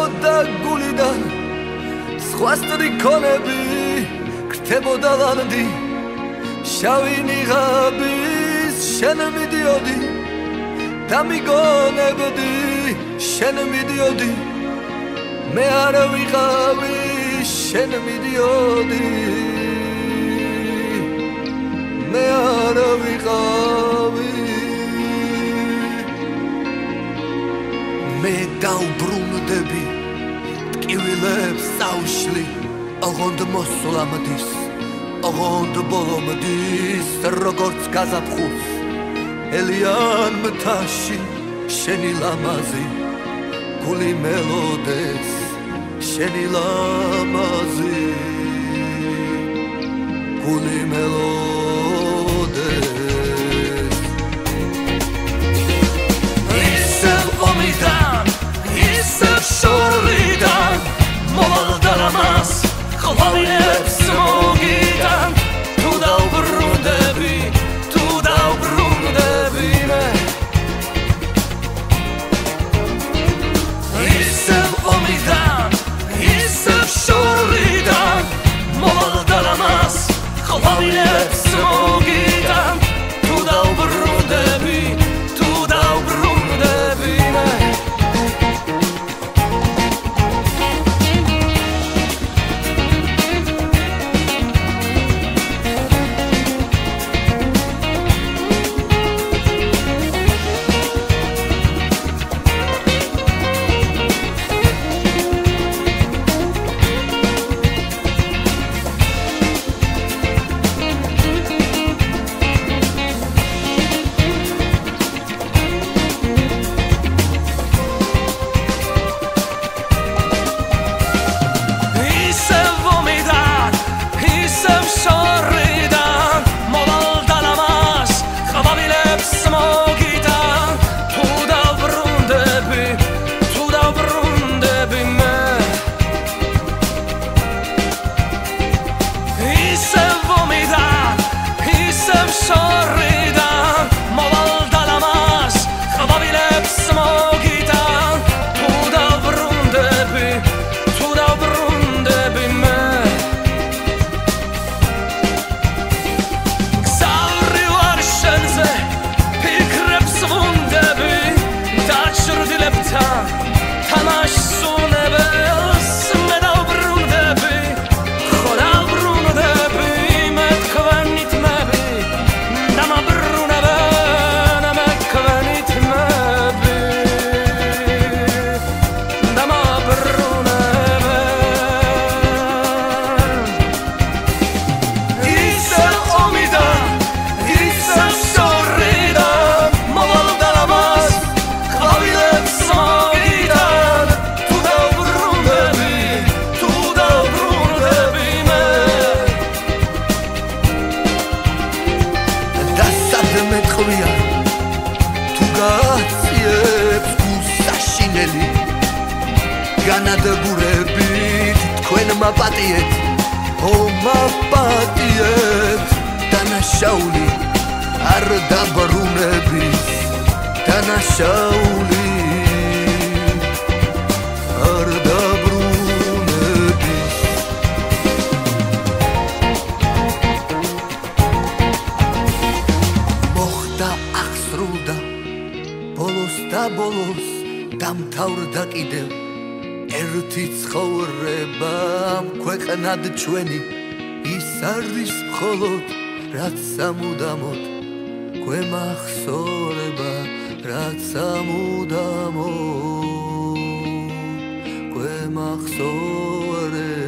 ჭრებოდა გულიდან სხვა სტრიქონები გრდებოდა ლანდი შავი ნიღაბის შენ მიდიოდი და მიგონებდი შენ მიდიოდი მე არ ვიყავი შენ მიდიოდი მე არ ვიყავი მე დავბრუნდები ტკივილებს საუშლი ოღონდ მოსვლამდის ოღონდ ბოლომდის როგორც გაზაფხულს ელიან მთაში შენი ლამაზი გული მელოდეს შენი ლამაზი გული მელოდეს ისევ ომიდან ისევ შორიდან მოვალდა რამას ყვავილებს მოგიდან თუ დავბრუნდები მე ისევ ომიდან ისევ შორიდან მოვალდა რამას ყვავილებს მოგიდან თუ დავბრუნდები მე განადგურებით თქვენ მაპატიეთ მაპატიეთ დანაშაული არ დაბრუნების დანაშაული არ დაბრუნების მოხდა აღსრულდა ბოლოს და ბოლოს დამთავრდა კიდევ ერთი ცხოვრება ქვეყნად ჩვენი ის არის მხოლოდ რაც სამუდამოდ გვემახსოვრება რაც სამუდამოდ გვემახსოვრება